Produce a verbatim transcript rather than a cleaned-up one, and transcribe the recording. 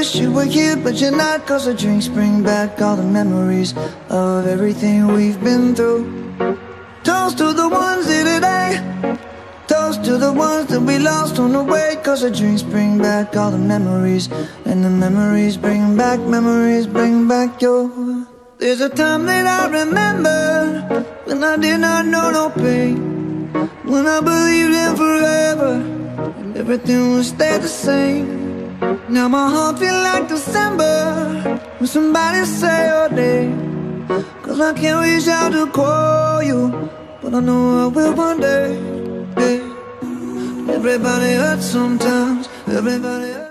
wish you were here, but you're not. Cause the drinks bring back all the memories of everything we've been through. Toast to the ones here today, toast to the ones that we lost on the way. Cause the drinks bring back all the memories, and the memories bring back, memories bring back your. There's a time that I remember, when I did not know no pain, when I believed in forever, and everything would stay the same. Now my heart feel like December, when somebody say your name. Cause I can't reach out to call you, but I know I will one day, yeah. Everybody hurts sometimes, everybody hurts.